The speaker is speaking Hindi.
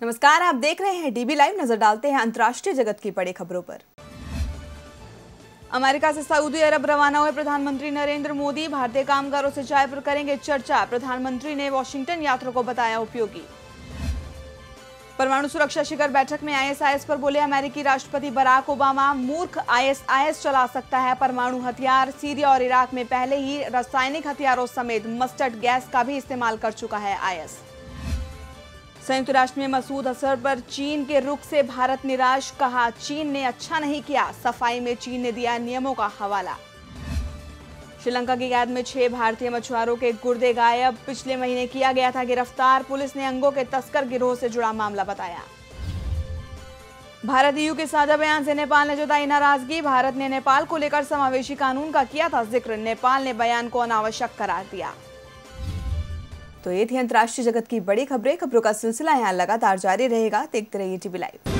नमस्कार, आप देख रहे हैं डीबी लाइव। नजर डालते हैं अंतर्राष्ट्रीय जगत की बड़ी खबरों पर। अमेरिका से सऊदी अरब रवाना हुए प्रधानमंत्री नरेंद्र मोदी भारतीय कामगारों से चाय पर करेंगे चर्चा। प्रधानमंत्री ने वॉशिंगटन यात्रा को बताया उपयोगी। परमाणु सुरक्षा शिखर बैठक में आईएसआईएस पर बोले अमेरिकी राष्ट्रपति बराक ओबामा, मूर्ख आईएसआईएस चला सकता है परमाणु हथियार। सीरिया और इराक में पहले ही रासायनिक हथियारों समेत मस्टर्ड गैस का भी इस्तेमाल कर चुका है आईएस। संयुक्त राष्ट्र में मसूद अजहर पर चीन के रुख से भारत निराश, कहा चीन ने अच्छा नहीं किया। सफाई में चीन ने दिया नियमों का हवाला। श्रीलंका की कैद में 6 भारतीय मछुआरों के गुर्दे गायब, पिछले महीने किया गया था गिरफ्तार। पुलिस ने अंगों के तस्कर गिरोह से जुड़ा मामला बताया। भारत ईयू के साझा बयान से नेपाल ने जताई नाराजगी। भारत ने नेपाल को लेकर समावेशी कानून का किया था जिक्र, नेपाल ने बयान को अनावश्यक करार दिया। तो ये थी अंतर्राष्ट्रीय जगत की बड़ी खबरें। खबरों का सिलसिला यहाँ लगातार जारी रहेगा। देखते रहिए डीबी लाइव।